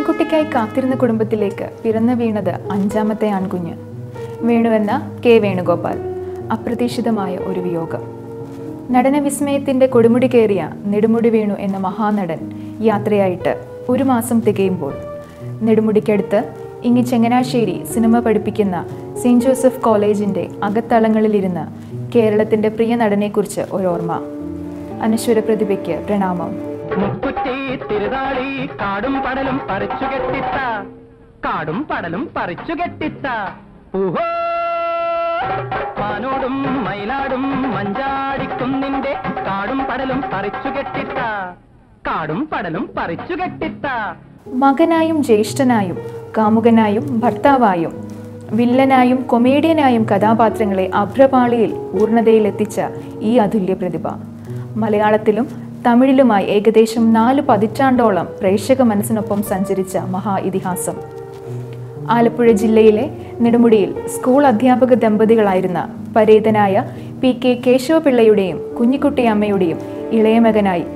ആൺകുട്ടിക്കായി കാത്തിരുന്ന കുടുംബത്തിലേക്ക് പിറന്നു വീണത് അഞ്ചാമത്തെ ആൺകുഞ്ഞ്. വേണു എന്ന കെ വേണുഗോപാൽ. അപ്രതീക്ഷിതമായ ഒരു വിയോഗം. നടന വിസ്മയത്തിൻ്റെ കൊടുമുടി കയറിയ നെടുമുടി വേണു എന്ന മഹാനടൻ യാത്രയായിട്ട് ഒരു മാസം തികയുമ്പോൾ നെടുമുടിക്കടുത്ത് ഇങ്ങി ചങ്ങനാശ്ശേരി സിനിമ പഠിപ്പിക്കുന്ന സെയിൻറ്റ് ജോസഫ് കോളേജിൻ്റെ അകത്തളങ്ങളിലിരുന്ന് കേരളത്തിൻ്റെ പ്രിയ നടനെക്കുറിച്ച് ഒരോർമ്മ. അനശ്വര പ്രതിഭയ്ക്ക് പ്രണാമം. കാടും പടലും പറിച്ചു കെട്ടിത്ത മാനോടും മയിലാടും മഞ്ചാടിക്കുന്നിന്റെ കാടും പടലും പറിച്ചു കെട്ടിത്ത. മകനായും ജ്യേഷ്ഠനായും കാമുകനായും ഭർത്താവായും വില്ലനായും കൊമേഡിയനായും കഥാപാത്രങ്ങളെ അഭ്രപാളിയിൽ പൂർണ്ണതയിലെത്തിച്ച ഈ അതുല്യ പ്രതിഭ മലയാളത്തിലും തമിഴിലുമായി ഏകദേശം 4 പതിറ്റാണ്ടോളം പ്രേക്ഷക മനസ്സിനൊപ്പം സഞ്ചരിച്ച മഹാ ഇതിഹാസം. ആലപ്പുഴ ജില്ലയിലെ നെടുമുടിയിൽ സ്കൂൾ അധ്യാപക ദമ്പതികളായിരുന്ന പരേതനായ പി.കെ. കേശവപിള്ളയുടെയും കുഞ്ഞിക്കുട്ടിയമ്മയുടെയും ഇളയമകനായി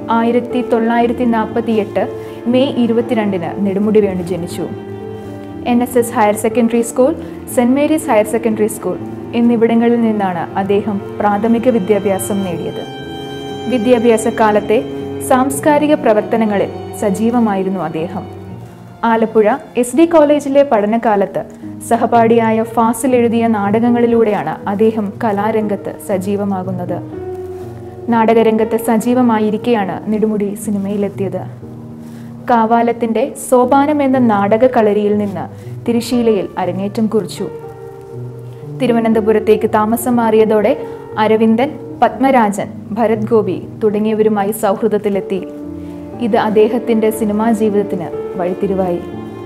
1948 മെയ് 22 നെടുമുടി വേണു ജനിച്ചു. NSS higher secondary school, saint Mary's higher secondary school എന്നിവിടങ്ങളിൽ നിന്നാണ് അദ്ദേഹം പ്രാഥമിക വിദ്യാഭ്യാസം നേടിയത്. വിദ്യാഭ്യാസ കാലത്തെ സാംസ്കാരിക പ്രവർത്തനങ്ങളിൽ സജീവമായിരുന്നു അദ്ദേഹം. ആലപ്പുഴ SD കോളേജിലെ പഠനകാലത്ത് സഹപാഠിയായ ഫാസിൽ എഴുതിയ നാടകങ്ങളിലൂടെയാണ് അദ്ദേഹം കലാരംഗത്ത് സജീവമാകുന്നത്. നാടകരംഗത്ത് സജീവമായിരിക്കെയാണ് നെടുമുടി സിനിമയിലെത്തിയത്. കാവാലത്തിൻ്റെ സോപാനം എന്ന നാടക കളരിയിൽ നിന്ന് തിരുശീലയിൽ അരങ്ങേറ്റം കുറിച്ചു. തിരുവനന്തപുരത്തേക്ക് താമസം മാറിയതോടെ അരവിന്ദൻ, പത്മരാജൻ, ഭരത് ഗോപി തുടങ്ങിയവരുമായി സൗഹൃദത്തിലെത്തി. ഇത് അദ്ദേഹത്തിൻ്റെ സിനിമാ ജീവിതത്തിന് വഴിത്തിരിവായി.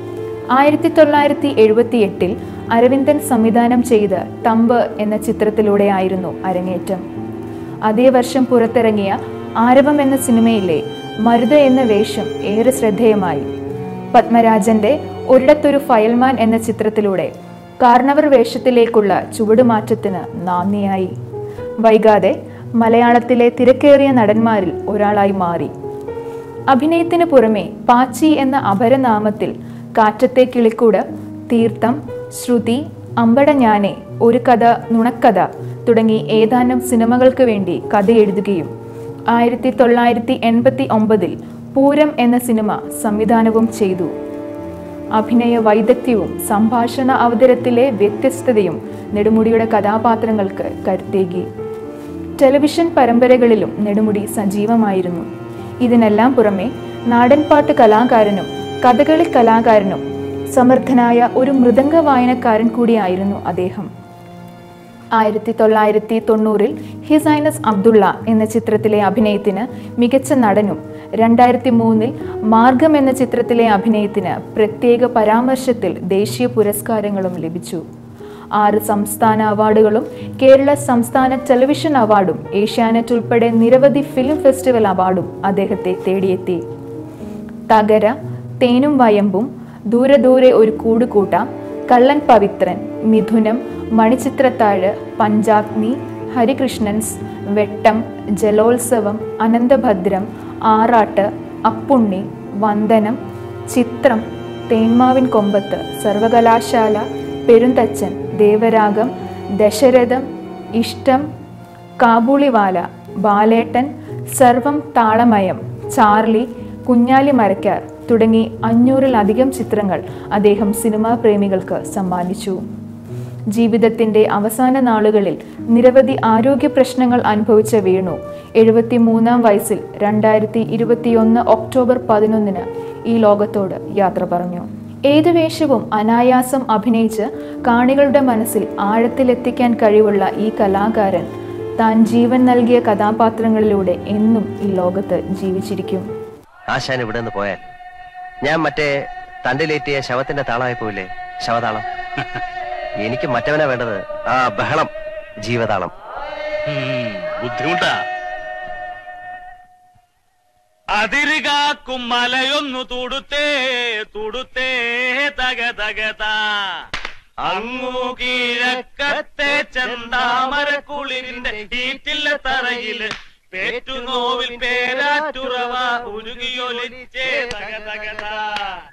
1978 അരവിന്ദൻ സംവിധാനം ചെയ്ത തമ്പ് എന്ന ചിത്രത്തിലൂടെയായിരുന്നു അരങ്ങേറ്റം. അതേ വർഷം പുറത്തിറങ്ങിയ ആരവം എന്ന സിനിമയിലെ മരുത എന്ന വേഷം ഏറെ ശ്രദ്ധേയമായി. പത്മരാജന്റെ ഒരിടത്തൊരു ഫയൽമാൻ എന്ന ചിത്രത്തിലൂടെ കാർണവർ വേഷത്തിലേക്കുള്ള ചുവടുമാറ്റത്തിന് നാന്ദിയായി. വൈകാതെ മലയാളത്തിലെ തിരക്കേറിയ നടന്മാരിൽ ഒരാളായി മാറി. അഭിനയത്തിന് പുറമെ പാച്ചി എന്ന അപരനാമത്തിൽ കാറ്റത്തെ കിളിക്കൂട്, തീർത്ഥം, ശ്രുതി, അമ്പടഞ്ഞാനെ, ഒരു കഥ, നുണക്കഥ തുടങ്ങി ഏതാനും സിനിമകൾക്ക് വേണ്ടി കഥ എഴുതുകയും 1989 പൂരം എന്ന സിനിമ സംവിധാനവും ചെയ്തു. അഭിനയ വൈദഗ്ധ്യവും സംഭാഷണ അവതരത്തിലെ വ്യത്യസ്തതയും നെടുമുടിയുടെ കഥാപാത്രങ്ങൾക്ക് കരുത്തേകി. ടെലിവിഷൻ പരമ്പരകളിലും നെടുമുടി സജീവമായിരുന്നു. ഇതിനെല്ലാം പുറമെ നാടൻപാട്ട് കലാകാരനും കഥകളി കലാകാരനും സമർത്ഥനായ ഒരു മൃദംഗ വായനക്കാരൻ കൂടിയായിരുന്നു അദ്ദേഹം. 1990 ഹിസ് ഹൈനസ് അബ്ദുള്ള എന്ന ചിത്രത്തിലെ അഭിനയത്തിന് മികച്ച നടനും 2003 മാർഗം എന്ന ചിത്രത്തിലെ അഭിനയത്തിന് പ്രത്യേക പരാമർശത്തിൽ ദേശീയ പുരസ്കാരങ്ങളും ലഭിച്ചു. 6 സംസ്ഥാന അവാർഡുകളും കേരള സംസ്ഥാന ടെലിവിഷൻ അവാർഡും ഏഷ്യാനെറ്റ് ഉൾപ്പെടെ നിരവധി ഫിലിം ഫെസ്റ്റിവൽ അവാർഡും അദ്ദേഹത്തെ തേടിയെത്തി. തകര, തേനും വയമ്പും, ദൂരെ ദൂരെ ഒരു കൂട് കൂട്ടാം, കള്ളൻ പവിത്രൻ, മിഥുനം, മണിച്ചിത്രത്താഴ്, പഞ്ചാഗ്നി, ഹരികൃഷ്ണൻസ്, വെട്ടം, ജലോത്സവം, അനന്തഭദ്രം, ആറാട്ട്, അപ്പുണ്ണി, വന്ദനം, ചിത്രം, തേന്മാവിൻ കൊമ്പത്ത്, സർവകലാശാല, പെരുന്തച്ചൻ, ദേവരാഗം, ദശരഥം, ഇഷ്ടം, കാബൂളിവാല, ബാലേട്ടൻ, സർവം താളമയം, ചാർലി, കുഞ്ഞാലി മരക്കാർ തുടങ്ങി 500-ലധികം ചിത്രങ്ങൾ അദ്ദേഹം സിനിമാ പ്രേമികൾക്ക് സമ്മാനിച്ചു. ജീവിതത്തിൻ്റെ അവസാന നാളുകളിൽ നിരവധി ആരോഗ്യ പ്രശ്നങ്ങൾ അനുഭവിച്ച വേണു 73-ാം വയസ്സിൽ 2021 ഒക്ടോബർ 11 ഈ ലോകത്തോട് യാത്ര പറഞ്ഞു. ഏതു വേഷവും അനായാസം അഭിനയിച്ച് കാണികളുടെ മനസ്സിൽ ആഴത്തിലെത്തിക്കാൻ കഴിവുള്ള ഈ കലാകാരൻ താൻ ജീവൻ നൽകിയ കഥാപാത്രങ്ങളിലൂടെ എന്നും ഈ ലോകത്ത് ജീവിച്ചിരിക്കും. ആശാൻ ഇവിടെ നിന്ന് പോയാൽ ഞാൻ മറ്റേ തണ്ടിലേറ്റിയ ശവത്തിന്റെ താളമായി പോയില്ലേ, ശവതാളം. എനിക്ക് മറ്റവനാ വേണ്ടത്, ആ ബഹളം, ജീവതാളം. ബുദ്ധിമുട്ടാ. അതിരുകാക്കും മലയൊന്നു തുടുത്തേ തുടുത്തേ തക തകത അങ്ങു കിഴക്കത്തെ ചെന്താമരക്കുളിരിന്റെ ഈറ്റില്ല തറയില് പേറ്റുനോവിൽ പേരാറ്റുറവ ഉരുകിയൊലിച്ചേ തക തകത.